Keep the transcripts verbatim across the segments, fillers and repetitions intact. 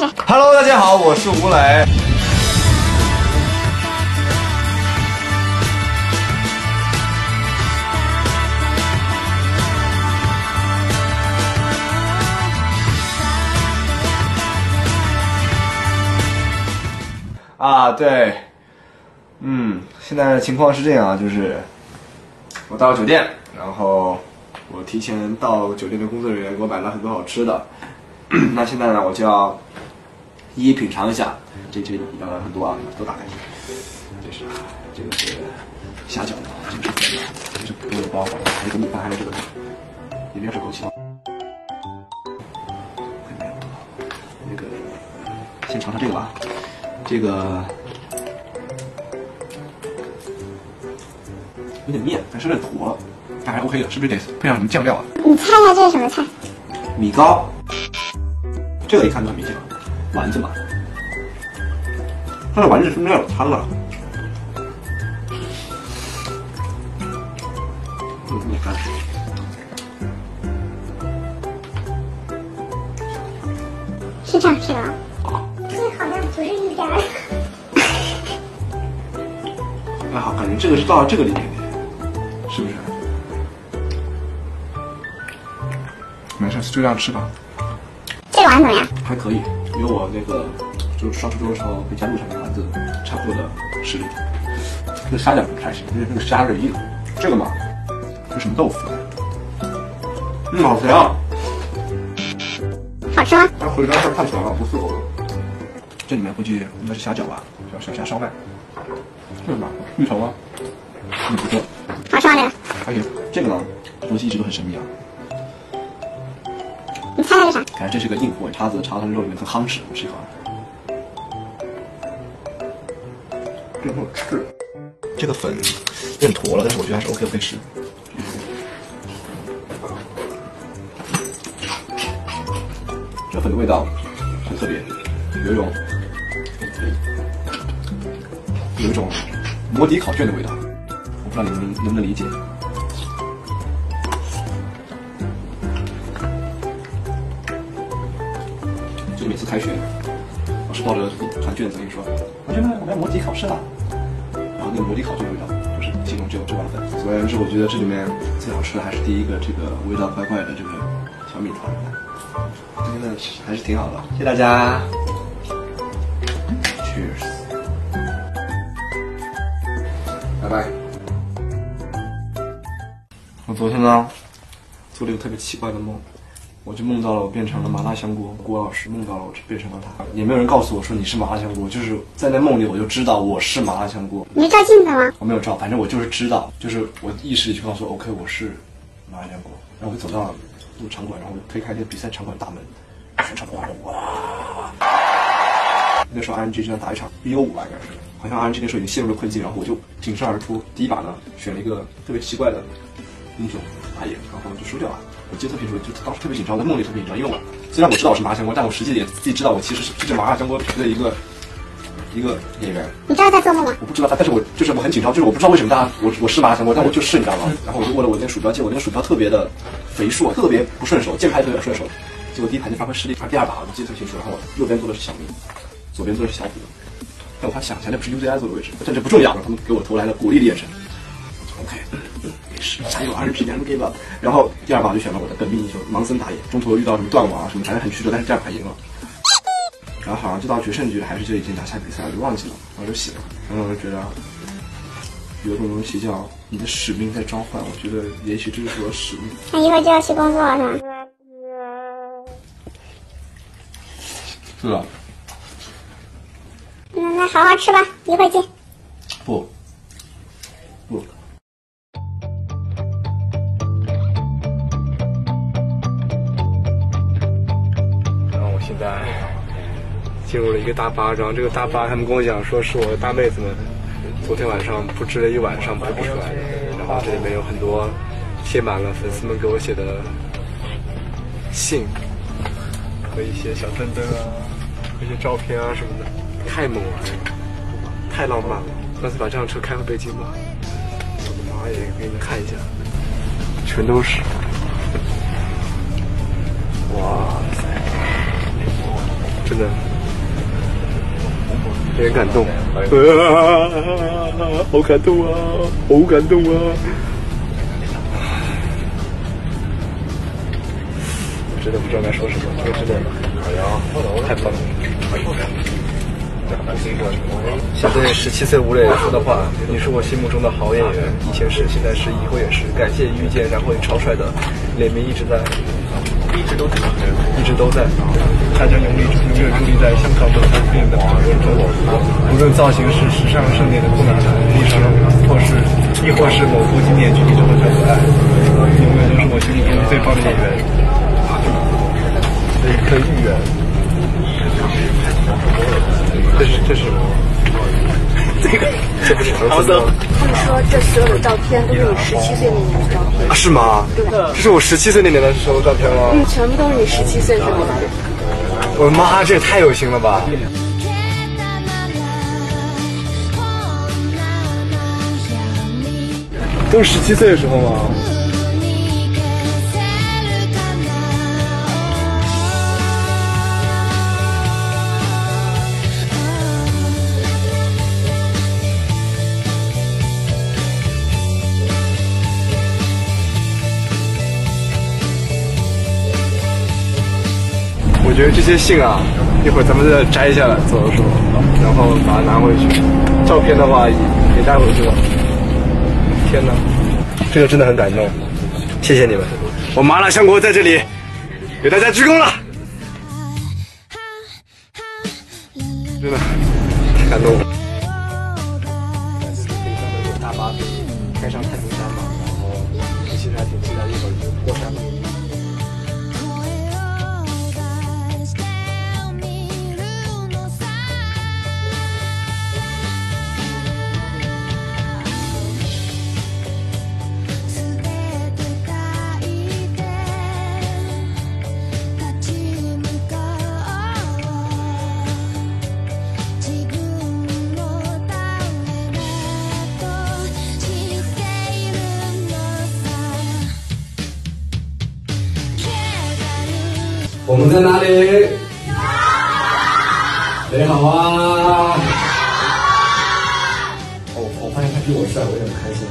始。 Hello， 大家好，我是吴磊。啊，对，嗯，现在的情况是这样啊，就是我到了酒店，然后我提前到酒店的工作人员给我买了很多好吃的，那现在呢，我就要一一品尝一下。这这呃很多啊，都打开。这是这个是虾饺，这个是粉的，这个是普通的包，还有个米饭，还有这个里面是枸杞。那个先尝尝这个吧。这个有点面，但是有点坨，但还 OK 的，是不是得配上什么酱料啊？ 你猜一下这是什么菜？ 米糕，这个一看就很明显了，丸子嘛。它的丸子是不是有汤啊？嗯，你看， 是这样是吧？这好像不是一点儿。 还好，感觉这个是到了这个里面，是不是？没事，就这样吃吧。 这个丸子怎么样？ 还可以，有我那个就是上初中的时候回家路上那丸子差不多的实力。这个虾饺不太行，因为这个虾是硬。这个嘛，这什么豆腐？嗯，好香。 好吃吗？ 它回来它看起来好像不是狗。这里面估计应该是虾饺吧，叫小虾烧麦。这个嘛，芋头啊，嗯，不错。 好吃吗？这个？ 还行。这个呢，东西一直都很神秘啊。 你猜猜是啥？ 感觉这是个硬货，叉子插到肉里面很夯实，我吃一口。这个很好吃。这个粉有点坨了，但是我觉得还是 OK， 我可以吃。这粉的味道很特别，有一种有一种摩的考卷的味道，我不知道你们能能不能理解。就每次开学，老师抱着一团卷子跟你说：“同学们，我们要模拟考试了。”然后那个模拟考卷的味道，就是其中只有这碗粉。总而言之，我觉得这里面最好吃的还是第一个这个味道怪怪的这个小米团。真的还是挺好的，谢谢大家 ，Cheers， 拜拜。我昨天呢，做了一个特别奇怪的梦，我就梦到了我变成了麻辣香锅，郭老师梦到了我变成了他，也没有人告诉我说你是麻辣香锅，就是在那梦里我就知道我是麻辣香锅。 你是照镜子吗？ 我没有照，反正我就是知道，就是我意识里就告诉我 OK 我是麻辣香锅，然后我就走到了入场馆，然后我推开那个比赛场馆大门。全场的观众哇！那时候 R N G 正在打一场 B O 五吧，应该是，好像 R N G 那时候已经陷入了困境，然后我就挺身而出，第一把呢选了一个特别奇怪的英雄打野，然后就输掉了。我记得特别清楚，就当时特别紧张，在梦里特别紧张，因为我虽然我知道我是麻辣香锅，但我实际也自己知道我其实是这麻辣香锅皮的一个一个演员。 你知道他做梦吗？ 我不知道他，但是我就是我很紧张，就是我不知道为什么大家我我是麻辣香锅，但我就是你知道吗？然后我就握了我那个鼠标键，我那个鼠标特别的肥硕，特别不顺手，键拍特别顺手。结果第一盘就发挥失利，而第二把我记得特清楚，然后我右边坐的是小明，左边坐的是小虎，但我还想起来那不是 U Z I 坐的位置，但这不重要，他们给我投来了鼓励的眼神。OK， 没事，加油 ，R N G never give up。然后第二把我就选了我的本命英雄盲僧打野，中途遇到什么断网啊什么，反正很曲折，但是这样牌赢了。然后好像就到决胜局还是就已经拿下比赛了，我就忘记了，然后就醒了，然后我就觉得有种东西叫你的使命在召唤，我觉得也许这就是我的使命。 那一会儿就要去工作了是吧？ 是的。 嗯，那好好吃吧，一会儿见。 不，不。然后我现在进入了一个大巴，然后这个大巴他们跟我讲说是我的大妹子们昨天晚上布置了一晚上拍不出来的，然后这里面有很多贴满了粉丝们给我写的信和一些小灯灯啊。一些照片啊什么的，太猛了，太浪漫了！干脆把这辆车开回北京吧。我的妈耶，给你们看一下，全都是，哇塞，真的有点感动，啊，好感动啊，好感动啊！我真的不知道该说什么，这个真的，太棒了！想对十七岁吴磊说的话：你是我心目中的好演员，以前是，现在是，以后也是。感谢遇见，然后你超帅的脸面一直在，一直都在，一直都在。他将永远永远伫立在香港的风云的讨论中，无论造型是时尚盛典的酷男孩，历程，或是亦或是某部经典剧集中的小可爱，永远都是我心目中最棒的演员。这一颗芋圆。这是这是这个这不是儿子吗？ 他们说这所有的照片都是你十七岁那年的照片啊？是吗？ 对， 这是我十七岁那年的时候照片吗？ 嗯，全部都是你十七岁时候的。 我的妈，这也太有心了吧！都是十七岁的时候吗？我觉得这些信啊，一会儿咱们再摘下来走的时候，然后把它拿回去。照片的话也也带回去了。天哪，这个真的很感动，谢谢你们！我麻辣香锅在这里给大家鞠躬了，真的太感动了。就是北上的有大巴可以开上太平山嘛，然后其实还挺期待一会儿就过山嘛。我们在哪里？谁好啊？哦，我发现他比我帅，我有点不开心。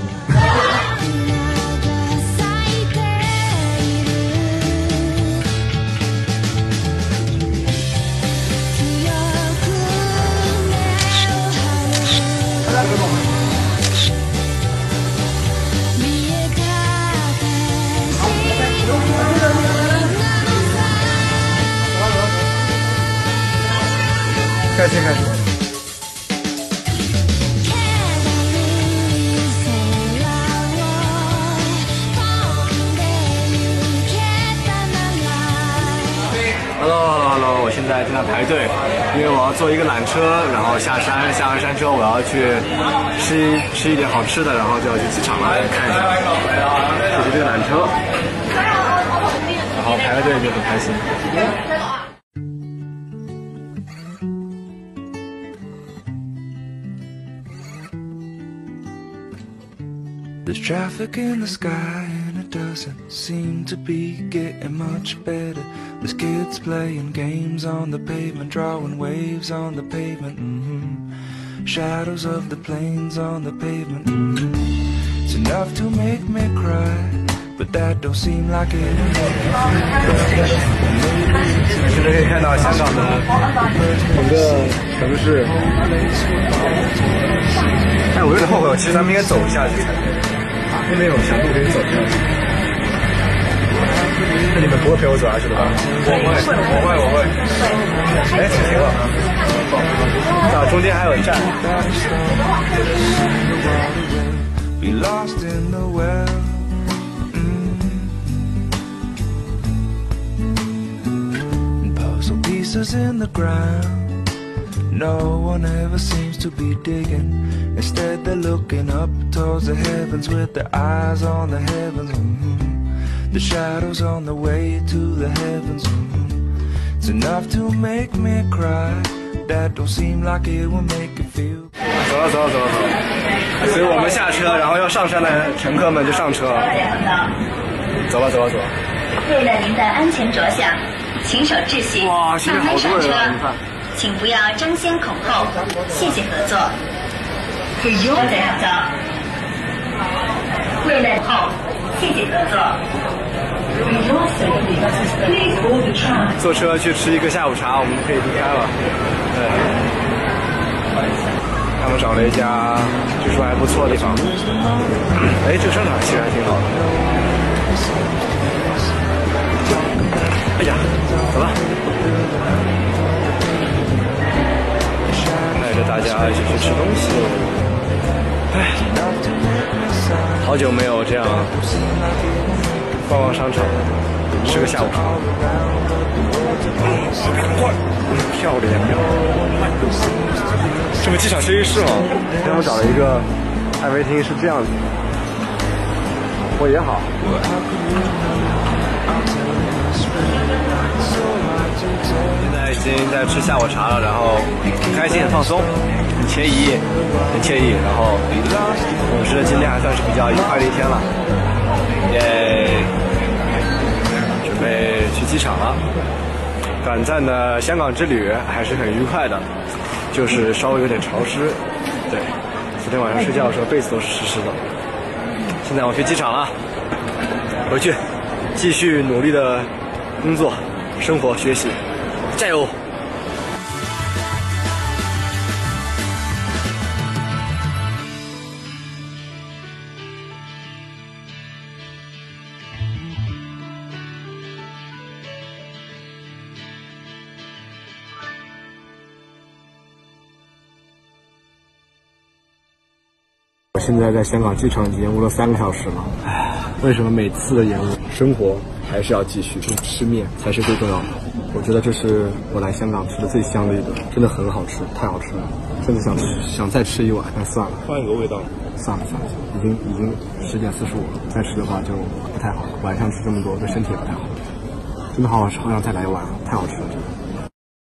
开心开心。Hello Hello， 我现在正在排队，因为我要坐一个缆车，然后下山，下完山之后我要去吃一吃一点好吃的，然后就要去机场了，看一下。这是这个缆车，然后排个队就很开心。There's traffic in the sky and it doesn't seem to be getting much better. There's kids playing games on the pavement, drawing waves on the pavement. Mm-hmm. Shadows of the planes on the pavement. Mm-hmm. It's enough to make me cry, but that don't seem like it. 现在可以看到香港的整个城市。哎，我有点后悔，其实咱们应该走下去才对。那边有小路可以走下去。那你们不会陪我走下去的吧？我会，我会，我会。哎，停了。啊，中间还有站。Be lost in the well. Puzzle pieces in the ground. No one ever seems to be digging. Instead they're looking up towards the heavens with their eyes on the heavens. Mm-hmm. The shadows on the way to the heavens. Mm-hmm. It's enough to make me cry. That don't seem like it will make you feel. 走了走了走了走了。所以我们下车，然后要上山的乘客们就上车。走吧走吧走吧。 为了您的安全着想，请守秩序， 哇，现在好多人啊！你看。 请不要争先恐后，谢谢合作。可以用在上照。为了后，谢谢合作。 坐车去吃一个下午茶，我们可以离开了。对，他们找了一家据说还不错的地方。哎，这个商场其实还挺好的。哎呀，走吧。带着大家一起去吃东西。哎，好久没有这样逛逛商场，吃个下午茶。快，漂亮呀！这不机场休息室吗？然后找了一个咖啡厅，是这样子。我也好。现在已经在吃下午茶了，然后很开心、很放松、很惬意、很惬意。然后我觉得今天还算是比较愉快的一天了。耶！准备去机场了。短暂的香港之旅还是很愉快的，就是稍微有点潮湿。对，昨天晚上睡觉的时候被子都是湿湿的。现在我去机场了，回去继续努力的工作、生活、学习，加油！我现在在香港机场已经延误了三个小时了。唉，为什么每次的延误？生活还是要继续，吃面才是最重要的。我觉得这是我来香港吃的最香的一顿，真的很好吃，太好吃了，真的想吃，想再吃一碗，但算了， 换一个味道。 算了算了，已经已经十点四十五了，再吃的话就不太好，晚上吃这么多对身体也不太好。真的好好吃，好想再来一碗，太好吃了，真的。